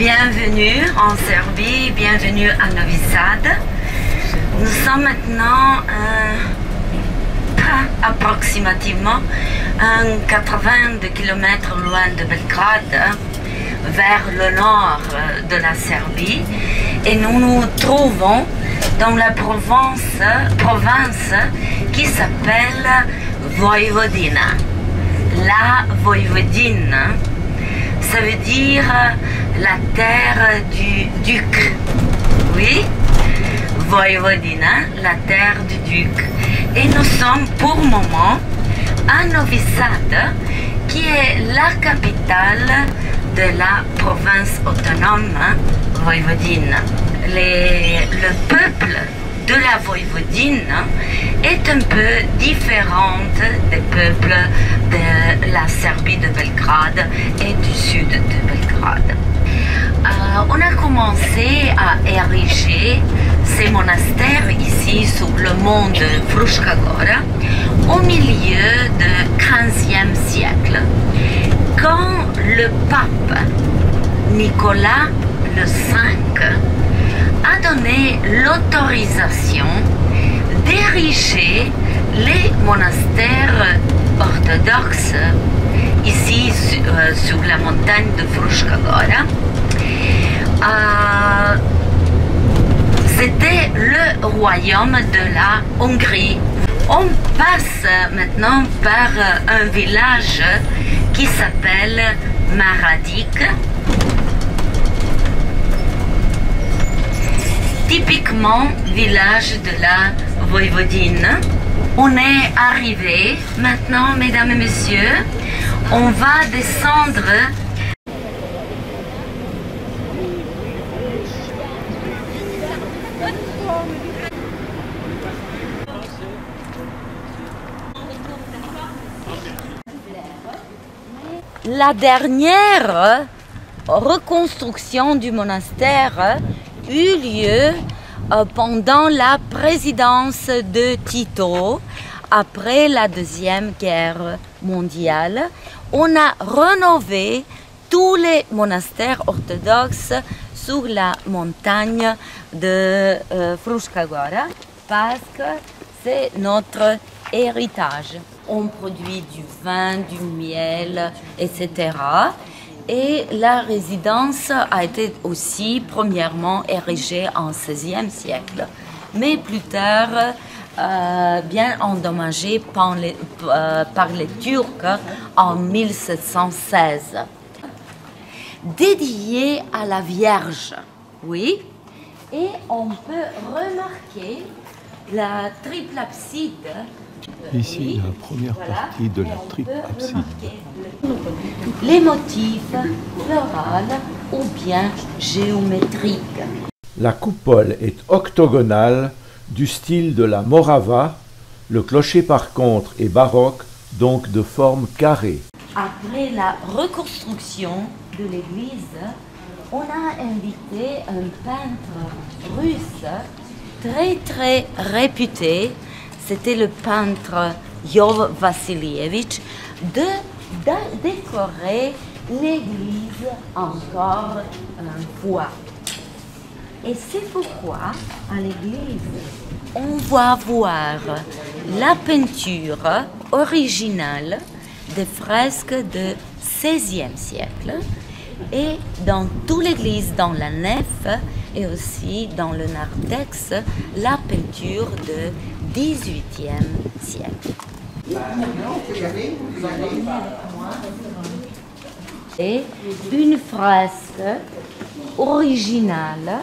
Bienvenue en Serbie, bienvenue à Novi Sad. Nous sommes maintenant approximativement 80 km loin de Belgrade, vers le nord de la Serbie, et nous nous trouvons dans la province qui s'appelle Vojvodina. La Vojvodine, ça veut dire la terre du duc. Oui, Vojvodina, la terre du duc. Et nous sommes pour le moment à Novi Sad, qui est la capitale de la province autonome Vojvodine. Le peuple de la Vojvodine est un peu différent des peuples de la Serbie de Belgrade et du sud de Belgrade. On a commencé à ériger ces monastères ici sur le mont de Fruška Gora au milieu du XVe siècle, quand le pape Nicolas V a donné l'autorisation d'ériger les monastères orthodoxes ici sur la montagne de Fruška Gora. C'était le royaume de la Hongrie. On passe maintenant par un village qui s'appelle Maradik, typiquement village de la Vojvodine. On est arrivé maintenant, mesdames et messieurs, on va descendre . La dernière reconstruction du monastère eut lieu pendant la présidence de Tito, après la Deuxième Guerre mondiale. On a rénové tous les monastères orthodoxes sur la montagne de Fruška Gora parce que c'est notre héritage. On produit du vin, du miel, etc. Et la résidence a été aussi premièrement érigée en XVIe siècle, mais plus tard bien endommagée par les Turcs en 1716. Dédiée à la Vierge, oui, et on peut remarquer la triple abside. Ici, la première partie de la triple abside. Les motifs floraux ou bien géométriques. La coupole est octogonale du style de la Morava. Le clocher par contre est baroque, donc de forme carrée. Après la reconstruction de l'église, on a invité un peintre russe très réputé. C'était le peintre Jov Vassilievitch, de décorer l'église encore une fois. Et c'est pourquoi à l'église, on va voir la peinture originale des fresques du XVIe siècle et dans toute l'église, dans la nef et aussi dans le narthex, la peinture du XVIIIe siècle. Et une fresque originale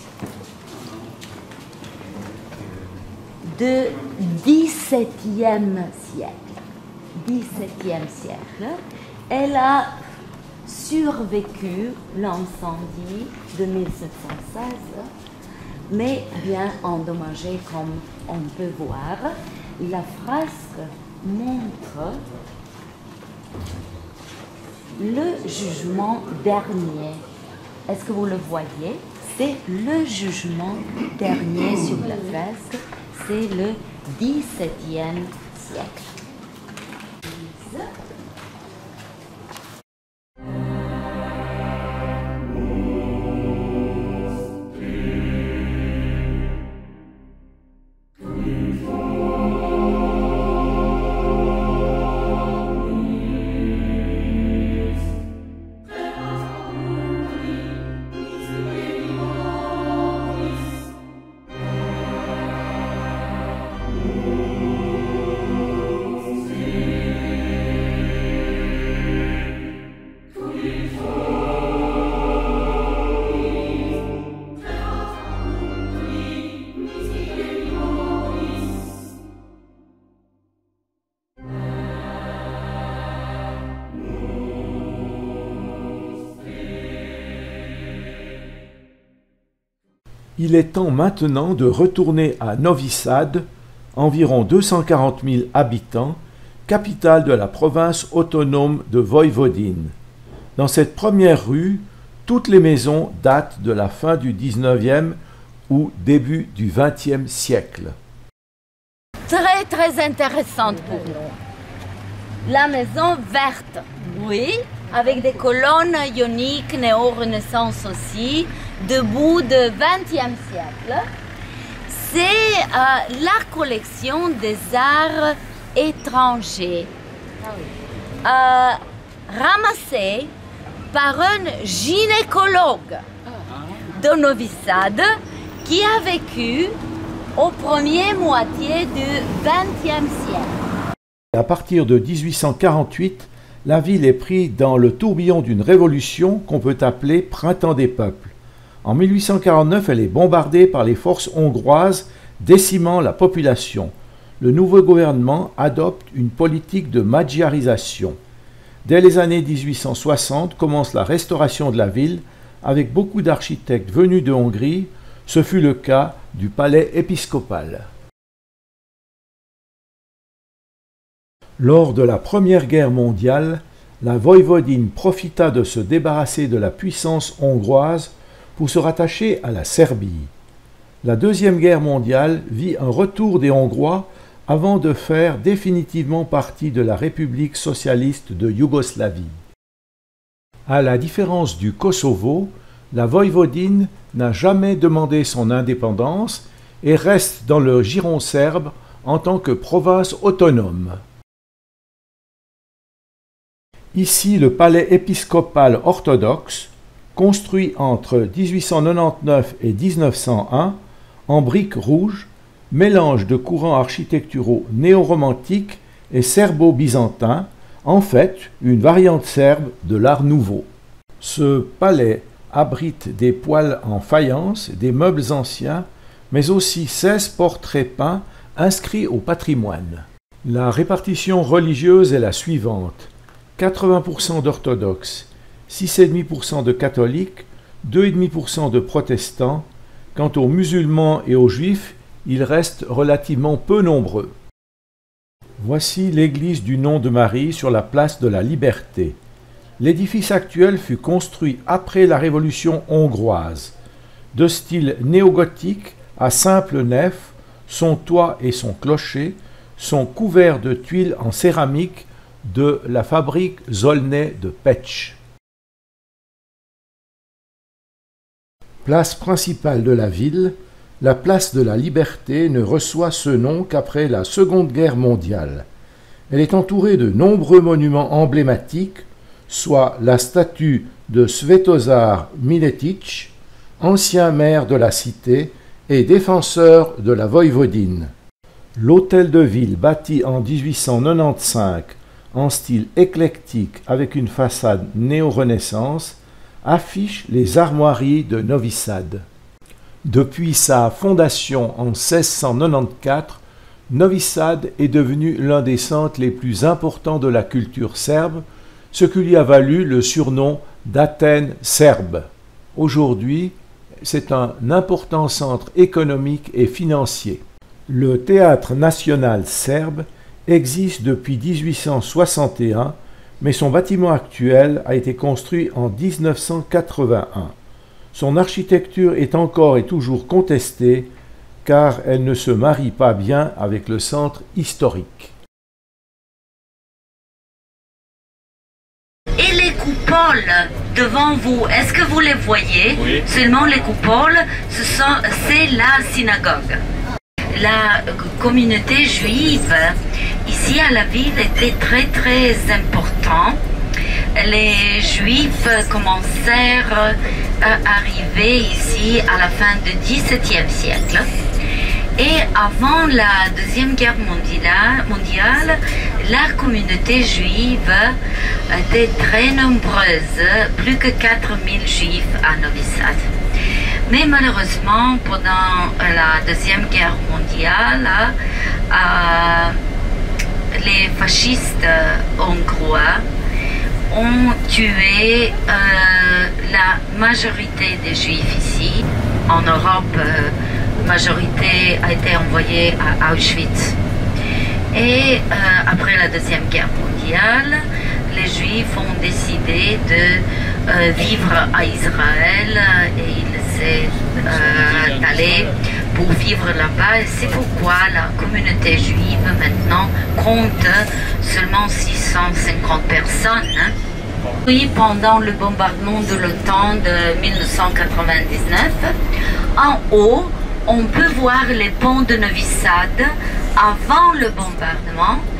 du XVIIe siècle. Elle a survécu l'incendie de 1716, mais bien endommagée comme on peut voir. La fresque montre le jugement dernier. Est-ce que vous le voyez? C'est le jugement dernier sur la fresque. C'est le XVIIe siècle. Il est temps maintenant de retourner à Novi Sad, environ 240 000 habitants, capitale de la province autonome de Voïvodine. Dans cette première rue, toutes les maisons datent de la fin du 19e ou début du 20e siècle. Très intéressante pour nous. La maison verte, oui, avec des colonnes ioniques néo-renaissance aussi, debout du 20e siècle. C'est la collection des arts étrangers, ramassée par un gynécologue de Novi Sad qui a vécu au premier moitié du XXe siècle. À partir de 1848, la ville est prise dans le tourbillon d'une révolution qu'on peut appeler Printemps des peuples. En 1849, elle est bombardée par les forces hongroises, décimant la population. Le nouveau gouvernement adopte une politique de magyarisation. Dès les années 1860 commence la restauration de la ville avec beaucoup d'architectes venus de Hongrie. Ce fut le cas du palais épiscopal. Lors de la Première Guerre mondiale, la Voïvodine profita de se débarrasser de la puissance hongroise pour se rattacher à la Serbie. La Deuxième Guerre mondiale vit un retour des Hongrois avant de faire définitivement partie de la République socialiste de Yougoslavie. À la différence du Kosovo, la Voïvodine n'a jamais demandé son indépendance et reste dans le giron serbe en tant que province autonome. Ici, le palais épiscopal orthodoxe, construit entre 1899 et 1901, en briques rouges, mélange de courants architecturaux néo-romantiques et serbo-byzantins, en fait une variante serbe de l'Art nouveau. Ce palais abrite des poêles en faïence, des meubles anciens, mais aussi 16 portraits peints inscrits au patrimoine. La répartition religieuse est la suivante: 80% d'orthodoxes, 6,5% de catholiques, 2,5% de protestants. Quant aux musulmans et aux juifs, ils restent relativement peu nombreux. Voici l'église du Nom de Marie sur la place de la Liberté. L'édifice actuel fut construit après la Révolution hongroise. De style néogothique à simple nef, son toit et son clocher sont couverts de tuiles en céramique de la fabrique Zolnay de Pécs. Place principale de la ville, la place de la Liberté ne reçoit ce nom qu'après la Seconde Guerre mondiale. Elle est entourée de nombreux monuments emblématiques, soit la statue de Svetozar Miletic, ancien maire de la cité et défenseur de la Voïvodine. L'hôtel de ville, bâti en 1895 en style éclectique avec une façade néo-renaissance, affiche les armoiries de Novi Sad. Depuis sa fondation en 1694, Novi Sad est devenu l'un des centres les plus importants de la culture serbe, ce qui lui a valu le surnom d'Athènes serbe. Aujourd'hui, c'est un important centre économique et financier. Le Théâtre national serbe existe depuis 1861, mais son bâtiment actuel a été construit en 1981. Son architecture est encore et toujours contestée, car elle ne se marie pas bien avec le centre historique. Et les coupoles devant vous, est-ce que vous les voyez? Oui. Seulement les coupoles, c'est la synagogue. La communauté juive ici à la ville était très importante. Les Juifs commencèrent à arriver ici à la fin du XVIIe siècle. Et avant la Deuxième Guerre mondiale, la communauté juive était très nombreuse, plus que 4000 Juifs à Novi Sad. Mais malheureusement, pendant la Deuxième Guerre mondiale, les fascistes hongrois ont tué la majorité des Juifs ici. en Europe, majorité a été envoyée à Auschwitz. Et après la Deuxième Guerre mondiale, les Juifs ont décidé de vivre à Israël et ils s'est allés pour vivre là-bas. Et c'est pourquoi la communauté juive maintenant compte seulement 650 personnes. Oui, pendant le bombardement de l'OTAN de 1999, en haut, on peut voir les ponts de Novi Sad avant le bombardement